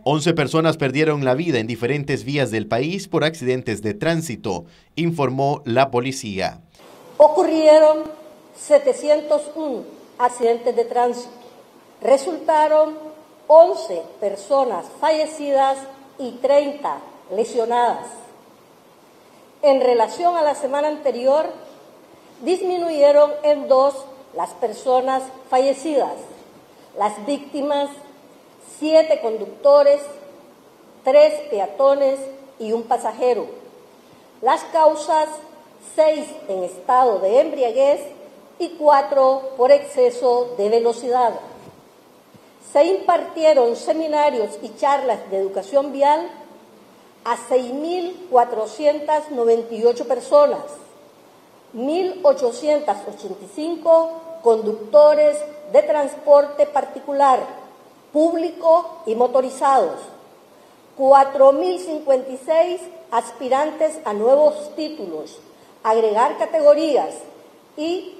11 personas perdieron la vida en diferentes vías del país por accidentes de tránsito, informó la policía. Ocurrieron 701 accidentes de tránsito. Resultaron 11 personas fallecidas y 30 lesionadas. En relación a la semana anterior, disminuyeron en 2 las personas fallecidas. Las víctimas, 7 conductores, 3 peatones y un pasajero. Las causas, 6 en estado de embriaguez y 4 por exceso de velocidad. Se impartieron seminarios y charlas de educación vial a 6.498 personas, 1.885 conductores de transporte particular, público y motorizados, 4.056 aspirantes a nuevos títulos, agregar categorías y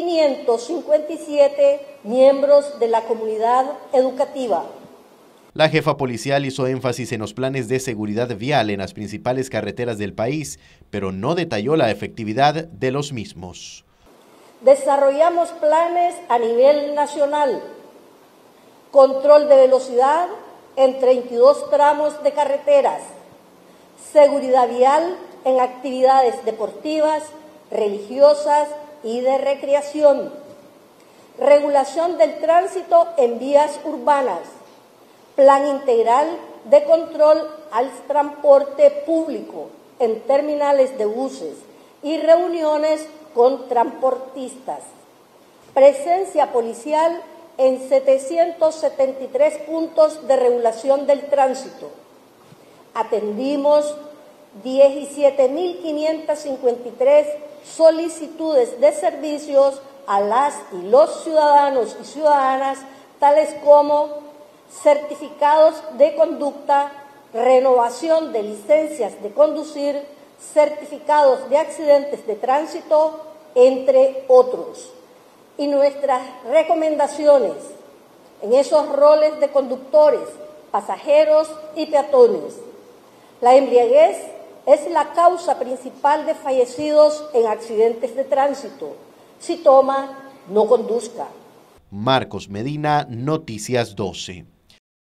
557 miembros de la comunidad educativa. La jefa policial hizo énfasis en los planes de seguridad vial en las principales carreteras del país, pero no detalló la efectividad de los mismos. Desarrollamos planes a nivel nacional, control de velocidad en 32 tramos de carreteras, seguridad vial en actividades deportivas, religiosas y de recreación, regulación del tránsito en vías urbanas, plan integral de control al transporte público en terminales de buses y reuniones con transportistas, presencia policial en 773 puntos de regulación del tránsito. Atendimos 17.553 solicitudes de servicios a las y los ciudadanos y ciudadanas, tales como certificados de conducta, renovación de licencias de conducir, certificados de accidentes de tránsito, entre otros. Y nuestras recomendaciones en esos roles de conductores, pasajeros y peatones. La embriaguez es la causa principal de fallecidos en accidentes de tránsito. Si toma, no conduzca. Marcos Medina, Noticias 12.